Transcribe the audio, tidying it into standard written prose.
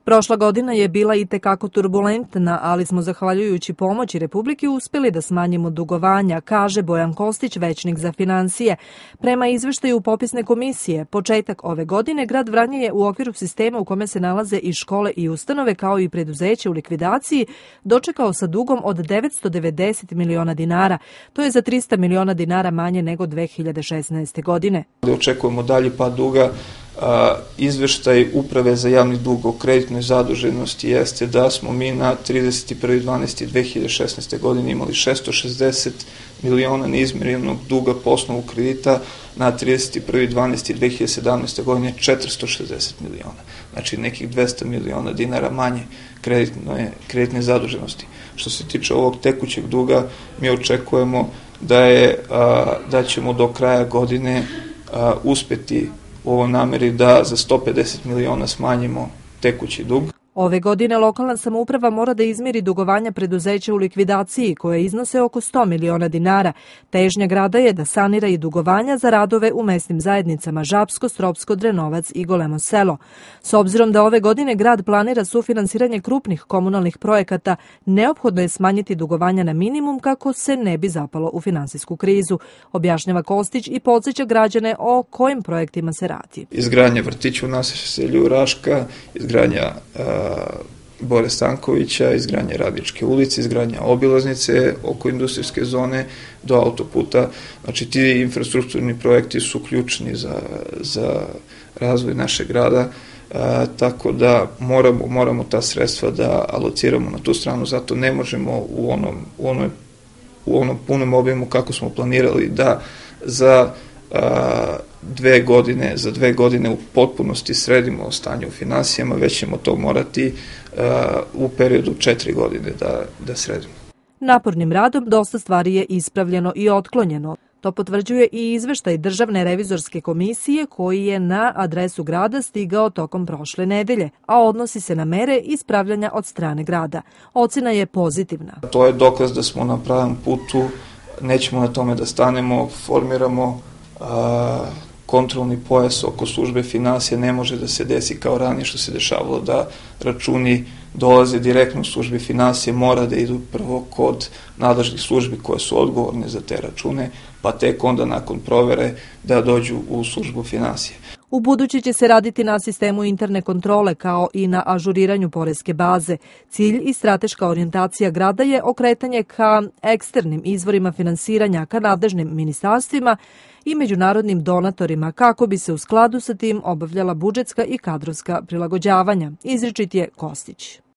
Prošla godina je bila itekako turbulentna, ali smo zahvaljujući pomoći Republike uspjeli da smanjimo dugovanja, kaže Bojan Kostić, većnik za finansije. Prema izveštaju popisne komisije, početak ove godine grad Vranje je u okviru sistema u kome se nalaze i škole i ustanove kao i preduzeće u likvidaciji dočekao sa dugom od 990 miliona dinara. To je za 300 miliona dinara manje nego 2016. godine. Očekujemo dalji pad duga. Izveštaj Uprave za javni dug o kreditnoj zaduženosti jeste da smo mi na 31.12.2016. godine imali 660 miliona neizmirenog duga po osnovu kredita, na 31.12.2017. godine 460 miliona. Znači nekih 200 miliona dinara manje kreditne zaduženosti. Što se tiče ovog tekućeg duga, mi očekujemo da ćemo do kraja godine uspeti u ovoj nameri da za 150 miliona smanjimo tekući dug. Ove godine lokalna samouprava mora da izmiri dugovanja preduzeća u likvidaciji koje iznose oko 100 miliona dinara. Težnja grada je da sanira i dugovanja za radove u mesnim zajednicama Žapsko, Stropsko, Drenovac i Golemo selo. S obzirom da ove godine grad planira sufinansiranje krupnih komunalnih projekata, neophodno je smanjiti dugovanja na minimum kako se ne bi zapalo u finansijsku krizu, objašnjava Kostić i podsjeća građane o kojim projektima se radi. Izgradnja vrtića u naselju Raška, izgradnja Bore Stankovića, izgradnja Radičke ulice, izgradnja obilaznice oko industrijske zone do autoputa. Znači ti infrastrukturni projekti su ključni za razvoj našeg grada, tako da moramo ta sredstva da alociramo na tu stranu, zato ne možemo u onom punom obimu kako smo planirali da za 2 godine u potpunosti sredimo stanje u finansijama, već ćemo to morati u periodu 4 godine da sredimo. Napornim radom dosta stvari je ispravljeno i otklonjeno. To potvrđuje i izveštaj Državne revizorske komisije koji je na adresu grada stigao tokom prošle nedelje, a odnosi se na mere ispravljanja od strane grada. Ocena je pozitivna. To je dokaz da smo na pravom putu, nećemo na tome da stanemo, formiramo kontrolni pojas oko službe finansije. Ne može da se desi kao ranije što se dešavalo da računi dolaze direktno u službi finansije, mora da idu prvo kod nadležnih službi koje su odgovorne za te račune, pa tek onda nakon provere da dođu u službu finansije. U budući će se raditi na sistemu interne kontrole kao i na ažuriranju poreske baze. Cilj i strateška orijentacija grada je okretanje ka eksternim izvorima finansiranja, ka nadležnim ministarstvima i međunarodnim donatorima kako bi se u skladu sa tim obavljala budžetska i kadrovska prilagođavanja, izričit je Kostić.